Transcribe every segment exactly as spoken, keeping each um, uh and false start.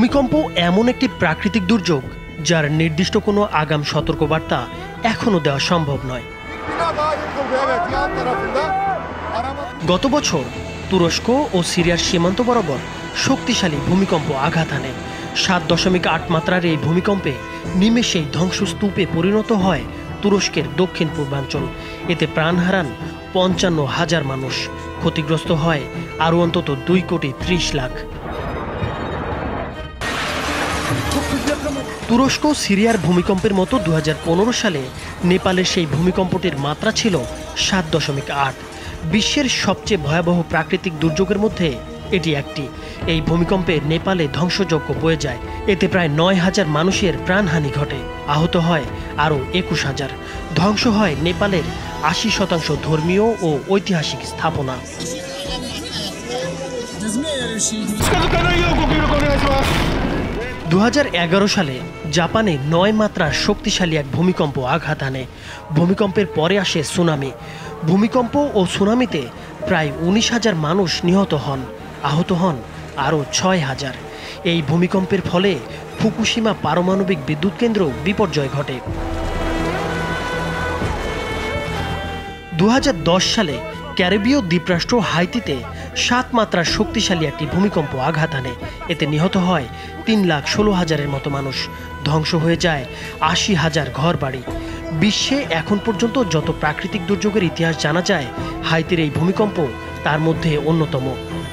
ভূমিকম্প এমন একটি প্রাকৃতিক দুর্যোগ যার নির্দিষ্ট কোনো আগাম সতর্কবার্তা এখনো দেওয়া সম্ভব নয়। গত বছর তুরস্ক ও সিরিয়ার সীমান্ত বরাবর শক্তিশালী ভূমিকম্প আঘাত আনে। সাত দশমিক আট মাত্রার এই ভূমিকম্পে নিমেষেই ধ্বংসস্তূপে পরিণত হয় তুরস্কের দক্ষিণ পূর্বাঞ্চল। এতে প্রাণ হারান পঞ্চান্ন হাজার মানুষ, ক্ষতিগ্রস্ত হয় আরও অন্তত দুই কোটি ত্রিশ লাখ। তুরস্ক সিরিয়ার ভূমিকম্পের মতো দু হাজার পনেরো সালে নেপালের সেই ভূমিকম্পটির মাত্রা ছিল সাত দশমিক আট। বিশ্বের সবচেয়ে ভয়াবহ প্রাকৃতিক দুর্যোগের মধ্যে এটি একটি। এই ভূমিকম্পে নেপালে ধ্বংসযজ্ঞ বয়ে যায়। এতে প্রায় নয় হাজার মানুষের প্রাণহানি ঘটে, আহত হয় আরও একুশ হাজার। ধ্বংস হয় নেপালের আশি শতাংশ ধর্মীয় ও ঐতিহাসিক স্থাপনা। দু হাজার এগারো সালে জাপানে নয় মাত্রার শক্তিশালী এক ভূমিকম্প আঘাত আনে। ভূমিকম্পের পরে আসে সুনামি। ভূমিকম্প ও সুনামিতে প্রায় উনিশ হাজার মানুষ নিহত হন, আহত হন আরও ছয় হাজার। এই ভূমিকম্পের ফলে ফুকুশিমা পারমাণবিক বিদ্যুৎ কেন্দ্র বিপর্যয় ঘটে। দু হাজার দশ সালে ক্যারিবীয় দ্বীপরাষ্ট্র হাইতিতে সাত মাত্রার শক্তিশালী একটি ভূমিকম্প আঘাত আনে। এতে নিহত হয় তিন লাখ ষোলো হাজারের মতো মানুষ, ধ্বংস হয়ে যায় আশি হাজার ঘর বাড়ি। বিশ্বে এখন পর্যন্ত যত প্রাকৃতিক দুর্যোগের ইতিহাস জানা যায়, হাইতির এই ভূমিকম্প তার মধ্যে অন্যতম।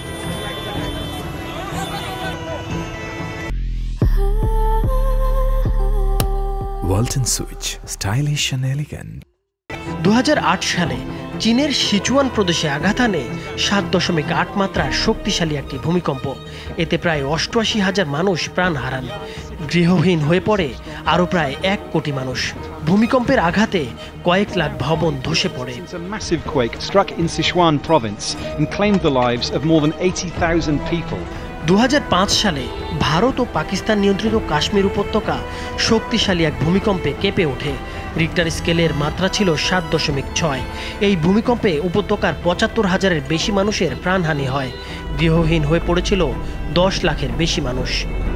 Walton switch, stylish and elegant. দু হাজার আট সালে চীনের সিচুয়ান প্রদেশে আঘাত আনে সাত দশমিক আট মাত্রার শক্তিশালী একটি ভূমিকম্প। এতে প্রায় অষ্টআশি হাজার মানুষ প্রাণ হারান, গৃহহীন হয়ে পড়ে আরও প্রায় এক কোটি মানুষ। ভূমিকম্পের আঘাতে কয়েক লাখ ভবন ধসে পড়ে। দু হাজার পাঁচ সালে ভারত ও পাকিস্তান নিয়ন্ত্রিত কাশ্মীর উপত্যকা শক্তিশালী এক ভূমিকম্পে কেঁপে ওঠে। রিক্টার স্কেলের মাত্রা ছিল সাত দশমিক ছয়। এই ভূমিকম্পে উপত্যকার পঁচাত্তর হাজারের বেশি মানুষের প্রাণহানি হয়, গৃহহীন হয়ে পড়েছিল দশ লাখের বেশি মানুষ।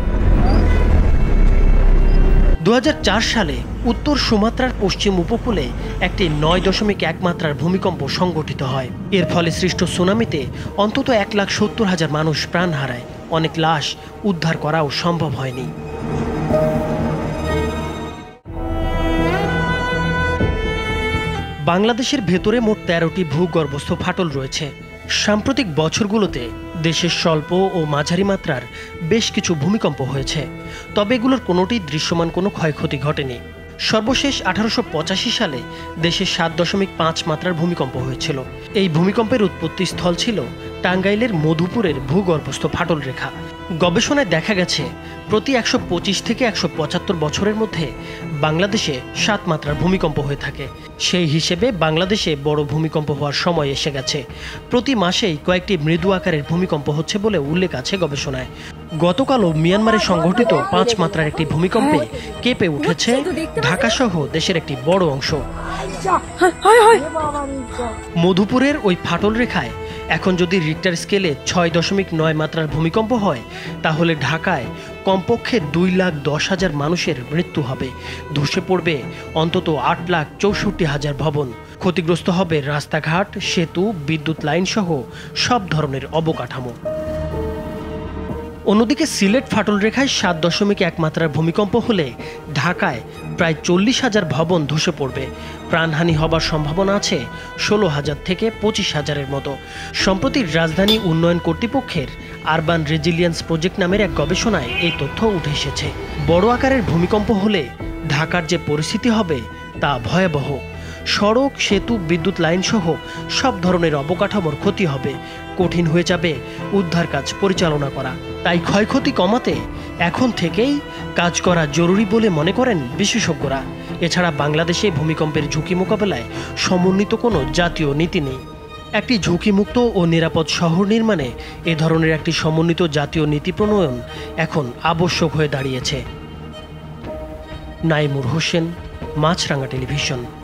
দু হাজার চার সালে উত্তর সুমাত্রার পশ্চিম উপকূলে একটি নয় দশমিক এক মাত্রার ভূমিকম্প সংঘটিত হয়। এর ফলে সৃষ্ট সুনামিতে অন্তত এক লাখ সত্তর হাজার মানুষ প্রাণ হারায়। অনেক লাশ উদ্ধার করাও সম্ভব হয়নি। বাংলাদেশের ভেতরে মোট তেরোটি ভূগর্ভস্থ ফাটল রয়েছে। সাম্প্রতিক বছরগুলোতে দেশের স্বল্প ও মাঝারি মাত্রার বেশ কিছু ভূমিকম্প হয়েছে, তবে এগুলোর কোনোটি দৃশ্যমান কোনো ক্ষয়ক্ষতি ঘটেনি। সর্বশেষ আঠারোশো পঁচাশি সালে দেশে সাত দশমিক পাঁচ মাত্রার ভূমিকম্প হয়েছিল। এই ভূমিকম্পের উৎপত্তি স্থল ছিল টাঙ্গাইলের মধুপুরের ভূগর্ভস্থ ফাটল রেখা। গবেষণায় দেখা গেছে প্রতি একশো পঁচিশ থেকে একশো পঁচাত্তর বছরের মধ্যে বাংলাদেশে সাত মাত্রার ভূমিকম্প হয়ে থাকে। সেই হিসেবে বাংলাদেশে বড় ভূমিকম্প হওয়ার সময় এসে গেছে। প্রতি মাসেই কয়েকটি মৃদু আকারের ভূমিকম্প হচ্ছে বলে উল্লেখ আছে গবেষণায়। গতকালও মিয়ানমারে সংঘটিত পাঁচ মাত্রার একটি ভূমিকম্পে কেঁপে উঠেছে ঢাকা সহ দেশের একটি বড় অংশ। মধুপুরের ওই ফাটল রেখায় এখন যদি রিক্টার স্কেলে ছয় দশমিক নয় মাত্রার ভূমিকম্প হয়, তাহলে ঢাকায় কমপক্ষে দুই লাখ দশ হাজার মানুষের মৃত্যু হবে, ধসে পড়বে অন্তত আট লাখ চৌষট্টি হাজার ভবন, ক্ষতিগ্রস্ত হবে রাস্তাঘাট, সেতু, বিদ্যুৎ লাইন সহ সব ধরনের অবকাঠামো। অন্যদিকে সিলেট ফাটল রেখায় সাত দশমিক এক মাত্রার ভূমিকম্প হলে ঢাকায় প্রায় চল্লিশ হাজার ভবন ধসে পড়বে। প্রাণহানি হবার সম্ভাবনা আছে ষোলো হাজার থেকে পঁচিশ হাজারের মতো। সম্প্রতি রাজধানী উন্নয়ন কর্তৃপক্ষের আরবান রেজিলিয়েন্স প্রজেক্ট নামের এক গবেষণায় এই তথ্য উঠে এসেছে। বড় আকারের ভূমিকম্প হলে ঢাকার যে পরিস্থিতি হবে তা ভয়াবহ। সড়ক, সেতু, বিদ্যুৎ লাইন সহ সব ধরনের অবকাঠামোর ক্ষতি হবে, কঠিন হয়ে যাবে উদ্ধার কাজ পরিচালনা করা। তাই ক্ষয়ক্ষতি কমাতে এখন থেকেই কাজ করা জরুরি বলে মনে করেন বিশেষজ্ঞরা। এছাড়া বাংলাদেশে ভূমিকম্পের ঝুঁকি মোকাবেলায় সমন্বিত কোনো জাতীয় নীতি নেই। একটি ঝুঁকিমুক্ত ও নিরাপদ শহর নির্মাণে এ ধরনের একটি সমন্বিত জাতীয় নীতি প্রণয়ন এখন আবশ্যক হয়ে দাঁড়িয়েছে। নাইমুর হোসেন, মাছরাঙা টেলিভিশন।